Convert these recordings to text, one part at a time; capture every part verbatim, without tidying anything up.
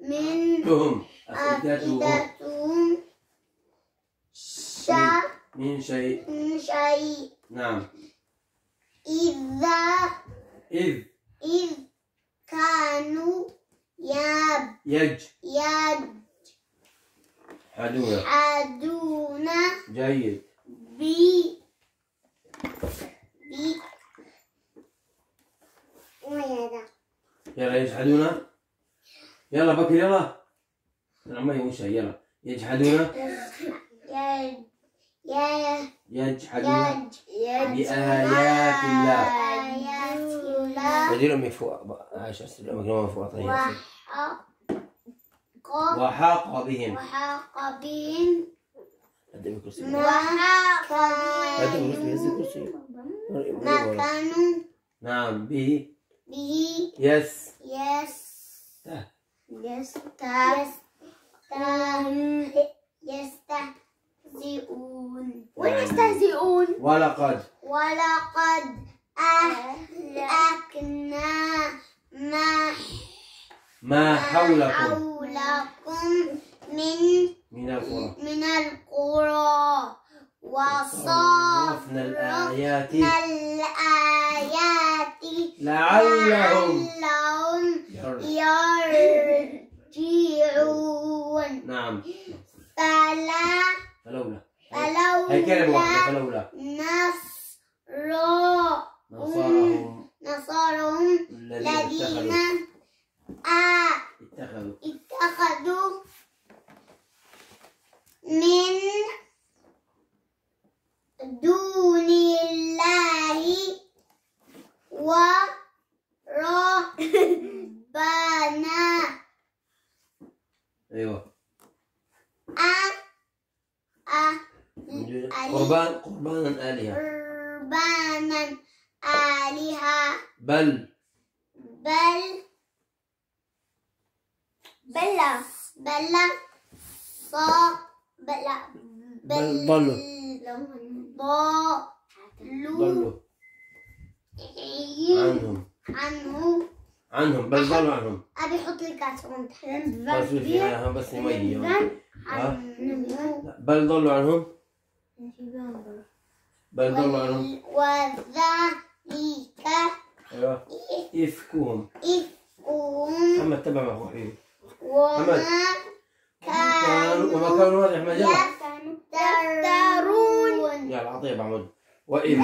من تهم أفئدتهم من شيء من شيء. نعم. إذا إذ إذ كانوا يب يج يجحدون حدون جيد ب ب يلا يجحدون. يلا بكر يلا. عمي وش يلا يجحدون يجحدون بآيات الله. بديلهم فوق عشان مجنون فوق طيب. وحاق بهم وحاق بهم قدم الكرسي. وحاق قدم الكرسي. ما كانوا نعم به به يس يس يستهزئون. وين يستهزئون؟ ولقد ولقد أهلكنا ما ما حولكم حولكم من من القرى من القرى وصرفنا الآيات الآيات لعلهم يرجعون. نعم. فلا فلولا فلولا هي كلمة واحدة فلولا نصرهم نصارهم نصارهم الذين الذين اتخذوا اتخذوا من دون الله وربنا. ايوه أ أ قربان قربانا آلهة قربانا آلهة بل بل بلا بلا صا بلا بل ضلوا ضلوا عنهم عنه عنهم بل ضلوا عنهم. أبي حط لي كاس وانت بس فيها بس مية. عنه بل ضلوا عنهم بل ضلوا عنهم وذلك ايوه إفكهم إفكهم محمد تبع مع أخو حبيبي وما كانوا وما كانوا واضح ما جرى يفترون. يلا عطيه بعمود. وإذ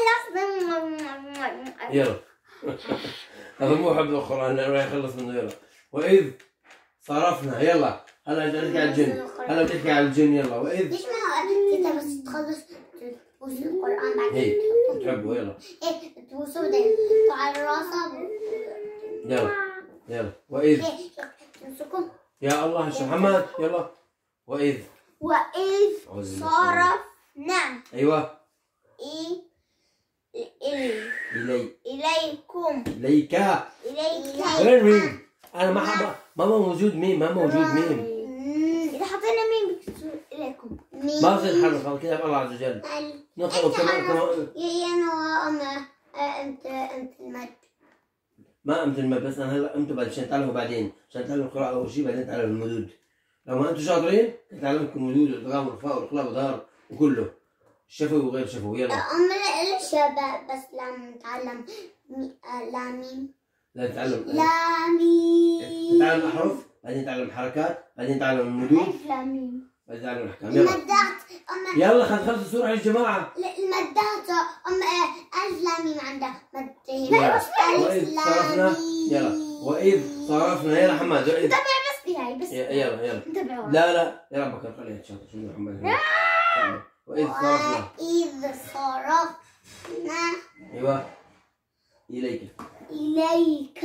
يلا هذا مو حفظ القرآن راح يخلص منه. يلا وإذ صرفنا. يلا هلا نحكي على الجن. هلا بنحكي على الجن. يلا وإذ ليش ما انت بس تخلص تبوس القرآن بعدين هيك تحبه. يلا ايه تبوسه بعدين تحطه على راسه. يلا يلا وإذ تمسكه. يا الله يا محمد. يلا وإذ وإذ صرفنا أيوه إي إلي إلي إليكم إليك إليك. غير ميم. أنا ما ما ما موجود ميم. ما موجود ميم. إذا حطينا ميم بتصير إليكم. ما بصير حرف. خلاص كذا الله عز وجل نقرأ كمان كمان. يا أنا أنا أنت أنت المد. ما أمت المد بس أنا هلا أمتوا بعد عشان تعلموا بعدين عشان تعلموا القراءة أول شيء بعدين تعلموا المدود. لو ما أنتوا شاطرين تعلمكم المدود والإدغام والإخفاء والإقلاب والظهر وكله شفوي وغير شفوي. يلا أم الشباب بس لما نتعلم لامين لا نتعلم لامين نتعلم الأحرف بعدين نتعلم الحركات بعدين نتعلم المدود لامين بعدين نتعلم الأحكام. يلا المدات أم يلا خلص خلص السورة يا جماعة. المدات أم ألف لامين عندها مدتين. وإذ صرفنا. يلا وإذ صرفنا. يلا محمد وإذ تبع بس بهاي بس. يلا يلا انتبهوا. لا لا يلا بكر خليها تشاطر شو محمد. وإذ صرفنا. وإذ صرفنا أيوه إليك إليك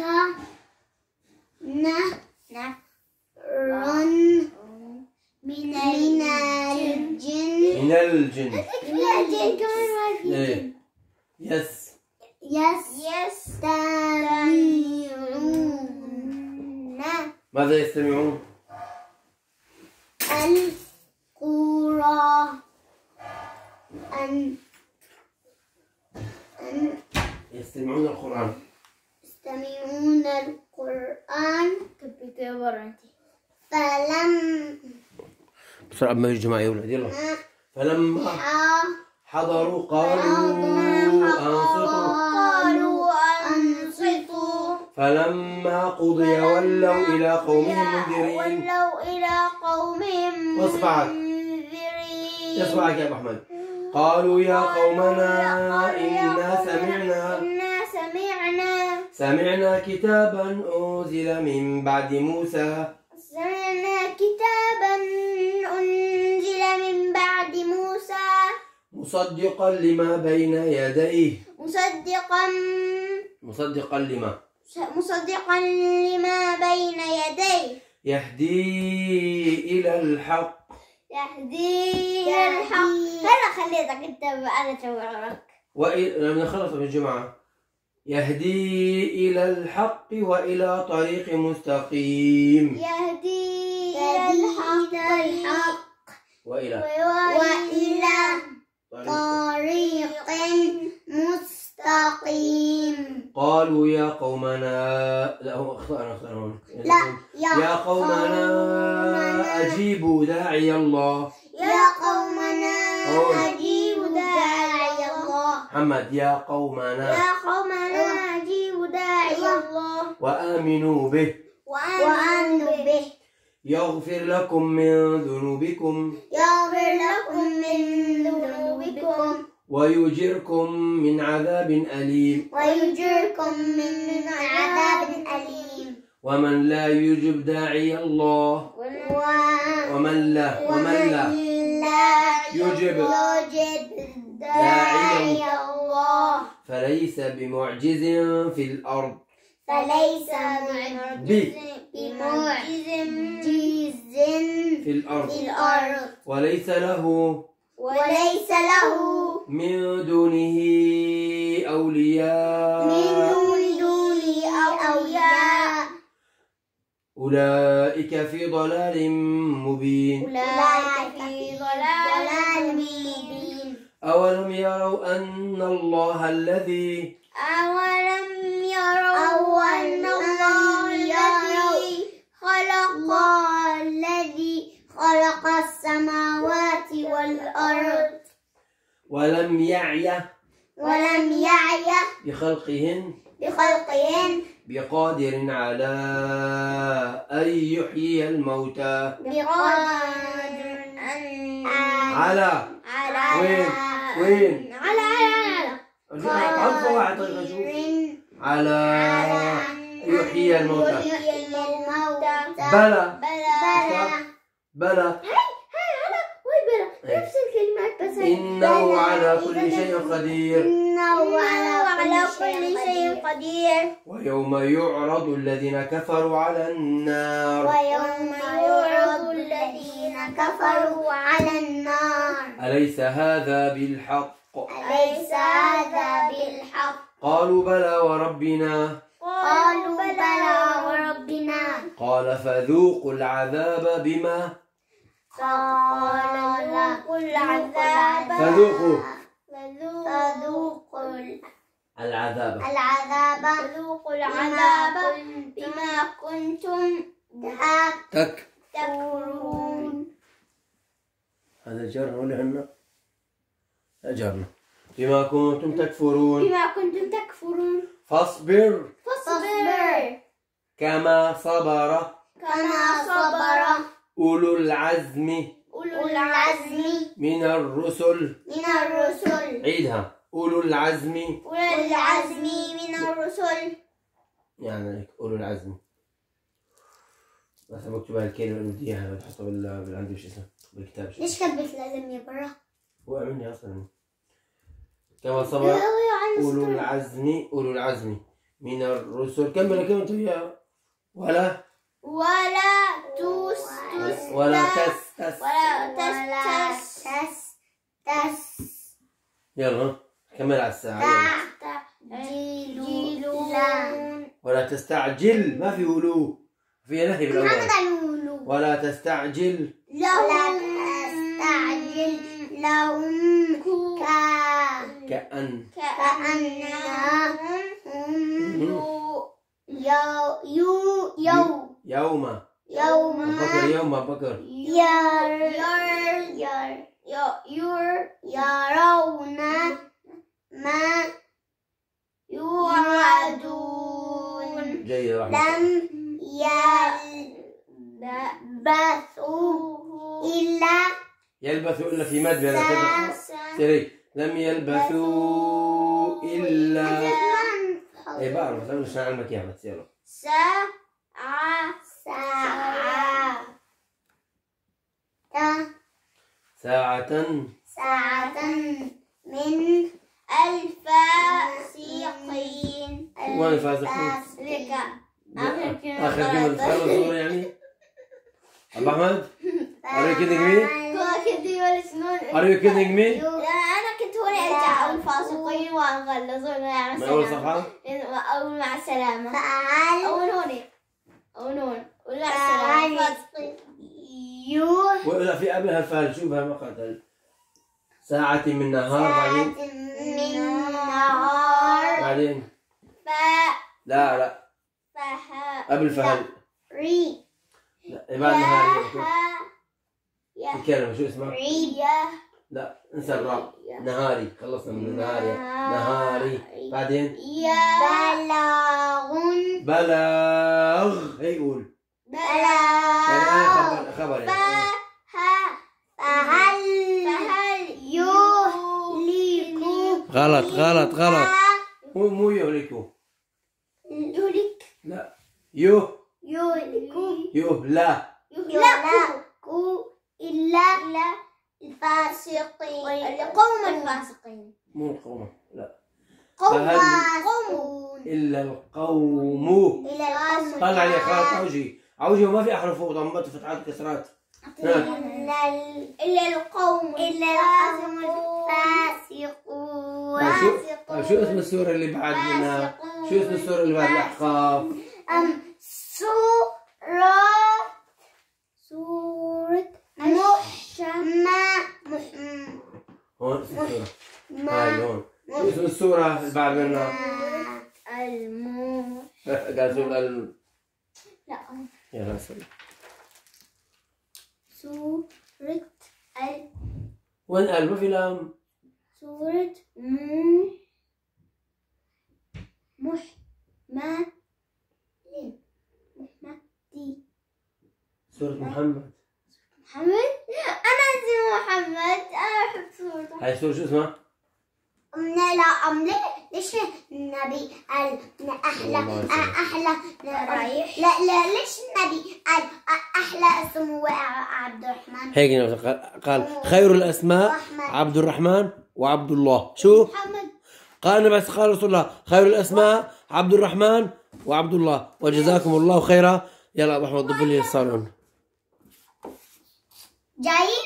نفرا من الجن من الجن. من الجن كمان ما في إيه. جن. يس يس يستمعون ماذا يستمعون؟ القرآن أن أن يستمعون القرآن. يستمعون القرآن. كبيتي برا أنت فلم بسرعة ما يجوا معي يا ولد يلا. فلما حضروا قالوا أنصتوا قالوا أنصتوا فلما قضي ولوا إلى قومهم منذرين. ولوا إلى قومهم اصبعك منذرين. اصبعك يا أبو أحمد. قالوا يا قومنا إنا سمعنا إنا سمعنا سمعنا كتابا أنزل من بعد موسى سمعنا كتابا أنزل من بعد موسى مصدقا لما بين يديه مصدقا مصدقا لما مصدقا لما بين يديه يهدي إلى الحق يهدي إلى الحق. هلا خليتك أنت أنا أشاورك. وإلى لما نخلص في الجمعة يهدي إلى الحق وإلى طريق مستقيم. يهدي إلى الحق وإلى وإلى طريق مستقيم. قالوا يا قومنا لا هو أخطأنا أخطأنا هون. لا يا قومنا أجيبوا داعي الله. يا قومنا أجيبوا داعي الله. محمد يا قومنا يا قومنا أجيبوا داعي الله وآمنوا به وآمنوا به يغفر لكم من ذنوبكم يغفر لكم من ذنوبكم ويجركم من عذاب أليم. ويجركم من عذاب أليم. ومن لا يجب داعي الله ومن لا ومن لا يجب داعي الله فليس بمعجز في الأرض فليس بمعجز في الأرض في الأرض وليس له وليس له من دونه أولياء من دونه أولياء. أولئك في ضلال مبين. أولئك في ضلال مبين. أولم يروا أن الله الذي أولم يروا أن الله الذي خلق الذي خلق السماوات والأرض ولم يعي ولم يعي بخلقهن بخلقهن بقادر على أن يحيي الموتى. بقادر أن على على وين وين على على عطف واحد طيب نشوف. على يحيي الموتى. يحيي الموتى. بلى بلى بلى نفس الكلمات بس إنه على كل شيء قدير. إنه على كل شيء قدير. ويوم يعرض الذين كفروا على النار ويوم يعرض الذين كفروا على النار أليس هذا بالحق أليس هذا بالحق. قالوا بلى وربنا قالوا بلى وربنا. قال فذوقوا العذاب بما قال ذوقوا العذاب فذوقوا فذوقوا العذاب العذاب فذوقوا العذاب بما كنتم تك تكفرون. هذا جرنا ولا هنا؟ جرنا. بما كنتم تكفرون بما كنتم تكفرون. فاصبر فاصبر كما صبر كما صبر أولو العزم أولو العزم من الرسل. من الرسل. عيدها أولو العزم أولو العزم من الرسل. يعني هيك أولو العزم. بس بكتب هالكلمة اللي بدي إياها بتحطها بال بال عندي وش اسمه بالكتاب. ليش كتبت لازم يا برا؟ هو مني أصلا. كما صبر أولو العزم أولو العزم من الرسل. كمل كلمة وياها. ولا ولا تس تس ولا تس تس ولا تس تس تس يلا كمل على الساعة. تستعجلون. ولا تستعجل ما في أولو في نهي بالأول. ولا تستعجل لهم تستعجل لهم كأن كأنهم يو يو يو يوم يوم بكر يوم بكر ير ير ير يرون ما يوعدون. جيد رحمة لم يلبثوا إلا يلبثوا إلا في مد بهذا كده سري لم يلبثوا إلا إيه بعرف أنا مش علمك يا أحمد يلا ساعة ساعة ساعة ساعة من الفاسقين. وين الفاسقين؟ آخر كلمة تخلص الصورة يعني أبو أحمد Are you kidding me? Are you kidding me? أنا كنت هوني أرجع أقول فاسقين وأنغلظون مع من أول السلامة. صفحة؟ أقول مع السلامة. أقول هوني. أقول هون. أقول مع السلامة. فاسقين. يوه. ولا في قبلها الفعل شوفها مقتل ساعة من نهار بعدين من نهار. بعدين ف لا لا فها قبل فهل ري لا بعد نهار يا الكلمة شو اسمها؟ ريا لا انسى الراء نهاري خلصنا من نهاري نهاري بعدين بلاغ بلاغ هي قول بلاغ يعني أنا خبر خبر يعني فها فهل فهل يهلك غلط غلط غلط مو مو يهلكوا يهلك لا يه يهلك يهلا يهلك إلا الفاسقين القوم الفاسقين مو القوم لا قوم فهل- قوم إلا القوم إلى القوم طلع عليه خلاص عوجي عوجي وما في أحرف وضمات وفتحات وكسرات إلا ال- إلا القوم إلا القوم الفاسقون طيب شو طيب شو اسم السورة اللي بعد منها؟ شو اسم السورة اللي بعد الأحقاف؟ أم سورة سورة محشمة مح- هون اسم السورة ما هاي هون شو اسم السورة اللي بعد منها؟ المو قال سورة ال لا يا سوري سورة ال وين قال ما في لام؟ سورة مو مح ما محمدي سورة محمد محمد أنا اسمي محمد أنا أحب سورة محمد. هاي سورة شو اسمها؟ لا لا أم ليه ليش النبي قال أحلى أحلى رايح لا لا ليش النبي قال أحلى اسمه عبد الرحمن هيك قال خير الأسماء عبد الرحمن وعبد الله شو؟ محمد قال بس قال رسول الله خير الأسماء عبد الرحمن وعبد الله وجزاكم الله خيرا. يلا أبو أحمد ضب لي الصالون جاي